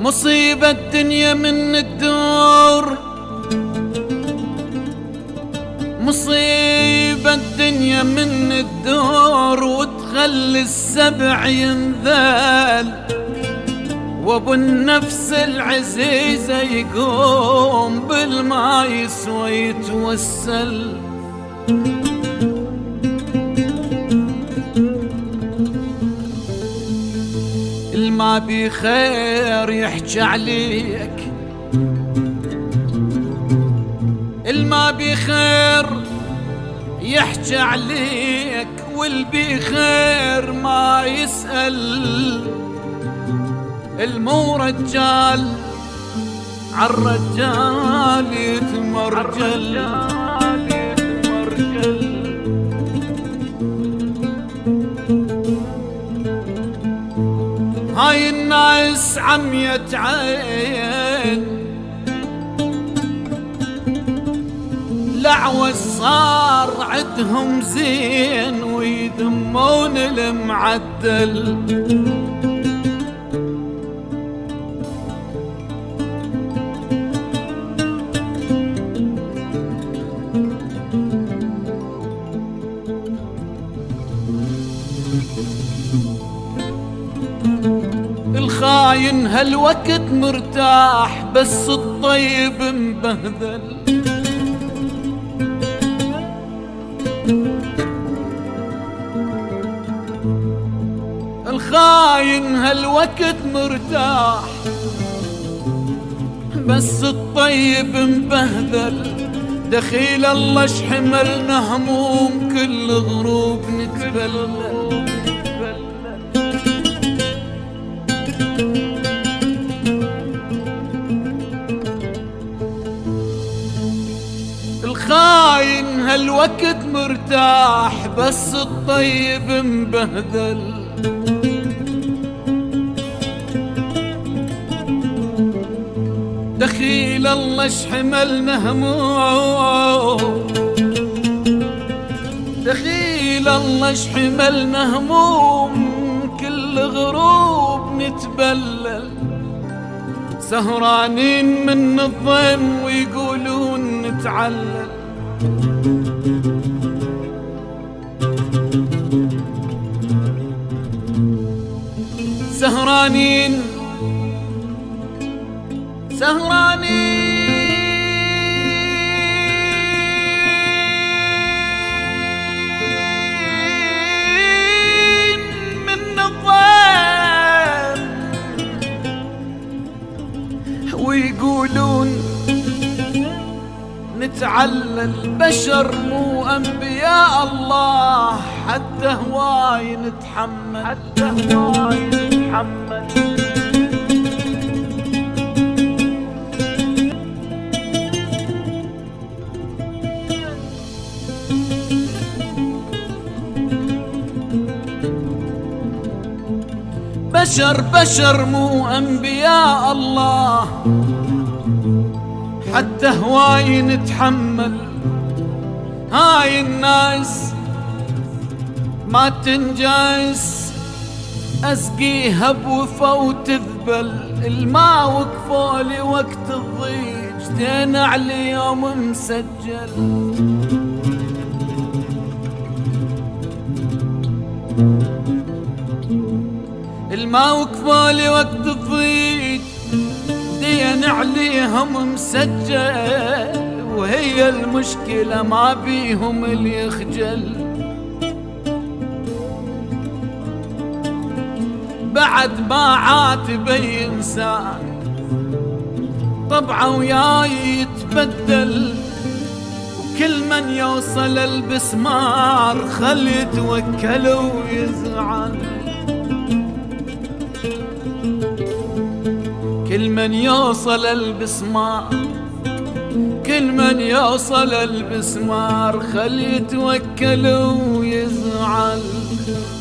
مصيبة الدنيا من الدور، مصيبة الدنيا من الدور، وتخلي السبع ينذال، وابو النفس العزيزة يقوم بالما يسوى يتوسل. الما بخير يحكي عليك، الما بخير يحكي عليك، والبخير ما يسأل. المو رجال عالرجال يتمرجل، هاي الناس عمية عين، لعوة صار عدهم زين، ويذمون المعدل. الخاين هالوقت مرتاح، بس الطيب مبهذل. الخاين هالوقت مرتاح، بس الطيب مبهذل. دخيل الله شحملنا هموم، كل غروب نتبلل. الخاين هالوقت مرتاح، بس الطيب مبهذل. دخيل الله شحملنا هموم، دخيل الله شحملنا هموم، كل غروب نتبلل. سهرانين من الضيم ويقولون نتعلل. سهرانين سهرانين من الضيم ويقولون نتعلل. بشر مو أنبياء الله، حتى هواي نتحمل، حتى هواي نتحمل. بشر مو أنبياء الله، حتى هواي نتحمل. هاي الناس ما تنجايس، أسقيها بوفا وتذبل. الما وقفولي وقت الضيج، دين على يوم مسجل. الما وقفولي وقت الضيج، دين عليهم مسجل. وهي المشكلة ما بيهم اللي يخجل. بعد ما عاتب اي انسان، طبعه وياي يتبدل. وكل من يوصل البسمار، خل يتوكل ويزعل. كل من يوصل البسمار، كل من يوصل البسمار، خل يتوكل ويزعل.